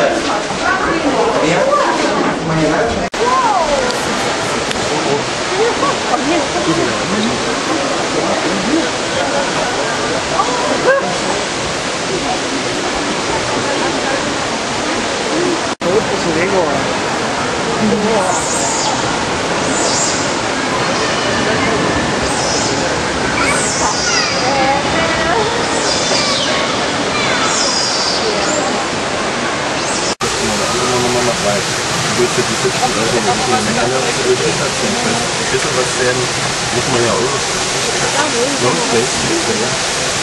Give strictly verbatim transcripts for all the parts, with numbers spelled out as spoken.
Durch die fünfzig Euro muss man nicht alle durch die Station fest. Ein bisschen was werden muss man ja auch. Sonst weiß ich nicht, ja.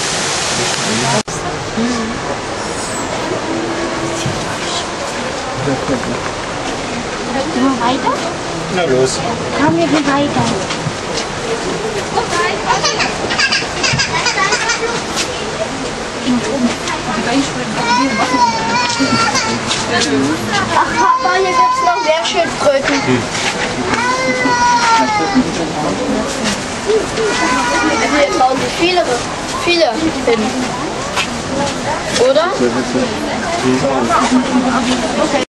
Gehen wir weiter? Na los. Komm, wir gehen weiter. Ach Papa, hier gibt es noch Meerschildkröten. Hm. Also hier trauen sich viele, viele hin. Oder? Okay.